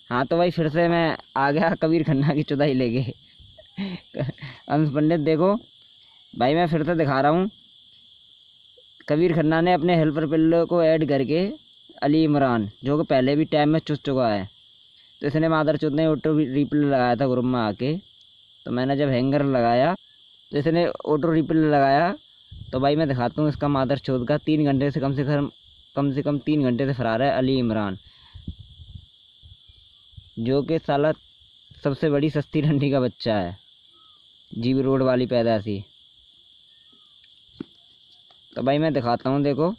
हाँ तो भाई फिर से मैं आ गया कबीर खन्ना की चुदाई लेके। अंश पंडित देखो भाई, मैं फिर से दिखा रहा हूँ। कबीर खन्ना ने अपने हेल्पर पिल्लो को ऐड करके अली इमरान, जो कि पहले भी टाइम में चुस चुका है, तो इसने मादरचोद ने ऑटो रिप्ले लगाया था ग्रुप में आके। तो मैंने जब हैंगर लगाया तो इसने ऑटो रिप्ले लगाया। तो भाई मैं दिखाता हूँ इसका मादरचोद का 3 घंटे से कम 3 घंटे से फरार है अली इमरान, जो कि साला सबसे बड़ी सस्ती रंडी का बच्चा है, जीबी रोड वाली पैदाशी। तो भाई मैं दिखाता हूँ देखो,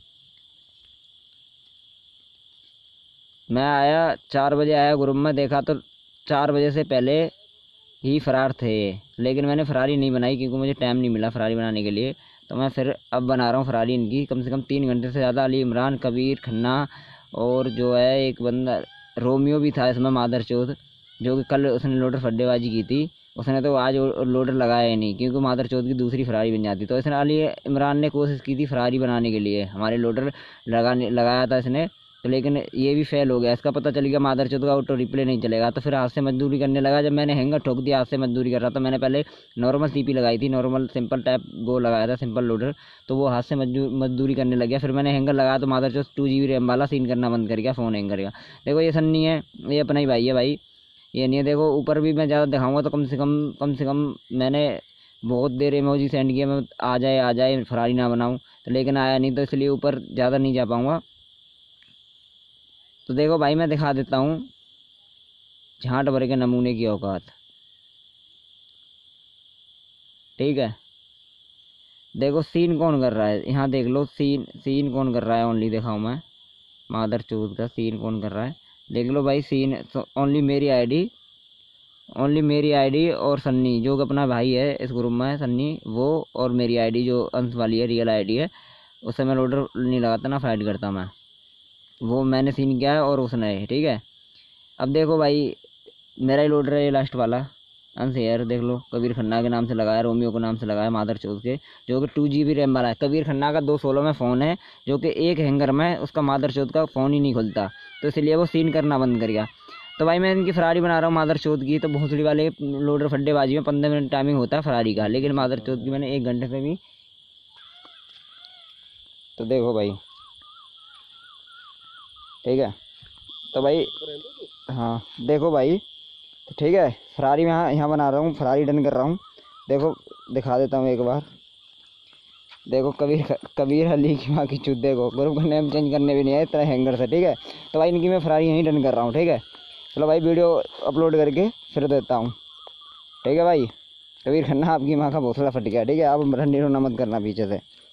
मैं आया 4 बजे आया ग्रुप में, देखा तो 4 बजे से पहले ही फरार थे ये। लेकिन मैंने फरारी नहीं बनाई क्योंकि मुझे टाइम नहीं मिला फरारी बनाने के लिए। तो मैं फिर अब बना रहा हूँ फरारी इनकी, कम से कम 3 घंटे से ज़्यादा। अली इमरान, कबीर खन्ना और जो है एक बंदा रोमियो भी था इसमें मादरचोद, जो कि कल उसने लोडर फड्डेबाजी की थी। उसने तो आज लोडर लगाया ही नहीं क्योंकि मादरचोद की दूसरी फरारी बन जाती। तो इसने अली इमरान ने कोशिश की थी फरारी बनाने के लिए, हमारे लोडर लगाया था इसने। तो लेकिन ये भी फेल हो गया। इसका पता चल गया मादरचोद का ऑटो रिप्ले नहीं चलेगा, तो फिर हाथ से मजदूरी करने लगा। जब मैंने हैंगर ठोक दिया, हाथ से मजदूरी कर रहा था। मैंने पहले नॉर्मल सीपी लगाई थी, नॉर्मल सिंपल टाइप वो लगाया था, सिंपल लोडर। तो वो हाथ से मजदूरी करने लग गया। फिर मैंने हैंगर लगाया तो मादरचोद 2 GB रैम वाला सीन करना बंद कर गया फ़ोन हैंगर का। देखो ये सन्नी है, ये अपना ही भाई है भाई, ये नहीं है। देखो ऊपर भी मैं ज़्यादा दिखाऊंगा तो कम से कम मैंने बहुत देर इमोजी सेंड किया, मैं आ जाए फरारी ना बनाऊँ, तो लेकिन आया नहीं, तो इसलिए ऊपर ज़्यादा नहीं जा पाऊँगा। तो देखो भाई मैं दिखा देता हूँ झांट भर के नमूने की औकात, ठीक है। देखो सीन कौन कर रहा है, यहाँ देख लो सीन कौन कर रहा है, ओनली दिखाऊँ मैं मादर चौथ का सीन कौन कर रहा है। देख लो भाई सीन, ओनली मेरी आईडी और सन्नी जो कि अपना भाई है इस ग्रुप में है, सन्नी वो, और मेरी आईडी जो अंश वाली है रियल आईडी है, उससे मैं लोडर नहीं लगाता ना फाइट करता मैं, वो मैंने सीन किया है और उसने, ठीक है। अब देखो भाई मेरा ही लोडर है ये लास्ट वाला अंश यार, देख लो कबीर खन्ना के नाम से लगाया, रोमियो के नाम से लगाया मादर चौथ के, जो कि 2 GB रैम वाला है। कबीर खन्ना का 216 में फ़ोन है, जो कि एक हैंगर में उसका मादर चौथ का फ़ोन ही नहीं खुलता, तो इसलिए वो सीन करना बंद कर गया। तो भाई मैं इनकी फरारी बना रहा हूँ मादर चौथ की। तो भोसड़ी वाले लोडर फड्डेबाजी में 15 मिनट टाइमिंग होता है फरारी का, लेकिन मादर चौथ की मैंने 1 घंटे से भी। तो देखो भाई, ठीक है। तो भाई हाँ देखो भाई, तो ठीक है, फरारी में यहाँ यहाँ बना रहा हूँ, फरारी डन कर रहा हूँ। देखो दिखा देता हूँ एक बार, देखो कबीर अली की माँ की चुत, देखो ग्रुप का नेम चेंज करने भी नहीं है इतना हैंगर से, ठीक है। तो भाई इनकी मैं फरारी यहीं डन कर रहा हूँ, ठीक है। चलो भाई वीडियो अपलोड करके फिर देता हूँ, ठीक है भाई। कबीर खन्ना आपकी माँ का भोसला फट गया, ठीक है। अब रंडी रोना मत करना पीछे से।